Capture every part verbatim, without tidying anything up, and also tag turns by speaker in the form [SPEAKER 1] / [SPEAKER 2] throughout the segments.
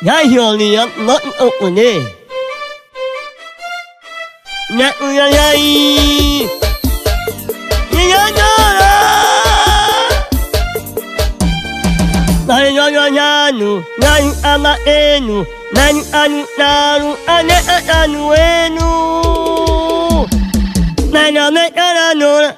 [SPEAKER 1] Nhai hiểu lý ấm mất ốc ở đây Nhai ui nhai nhai Nhai nhai nhai Nhai nhai nhai nhai nu Nhai ama enu Nanu anu naru Ane anu enu Nana me nana nora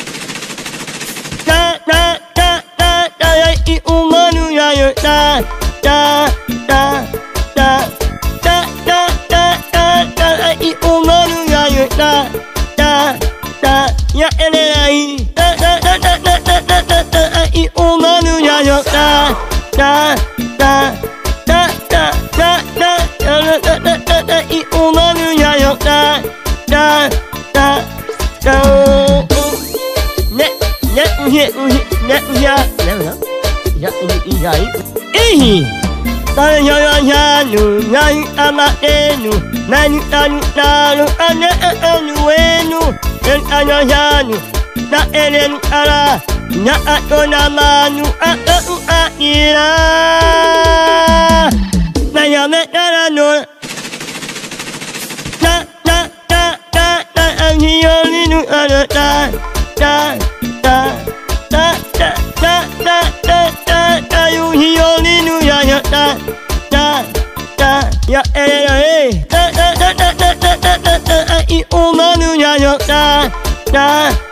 [SPEAKER 1] Ta ta ta ta ta I umanu ya yo ta Ta ta ta ta ta ta ta ta I umanu ya yo ta Ta ta ya ene ai Ta ta ta ta ta ta ta ta ta I umanu ya yo ta Ta ta ta ta ta ta ta ta ta ta I umanu ya yo ta Ta ta ta Ne ne ne ne ya ne ya ya Ihi Tana ya ya ya nu Nani ama enu Nani anu naru Ane anu enu En anya ya nu Na elen ara Na ato na manu A a u a ira Na ya me nara no Na na na na na Anhi yo linu ara ta Ta ta ta ta ta ta ta ta ta yu hi yo ni nu ya ya ta ta ta ya e e ta ta ta ta ta ta ta ta I u ma nu ya ya ta ta